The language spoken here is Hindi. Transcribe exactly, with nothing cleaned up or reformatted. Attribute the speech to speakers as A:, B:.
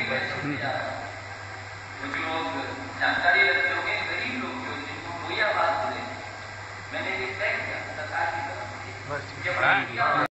A: कुछ लोग जानकारी रखते होंगे, गरीब लोग जो जिनको कोई आवाज मिले, मैंने ये तय किया सरकार की तरफ से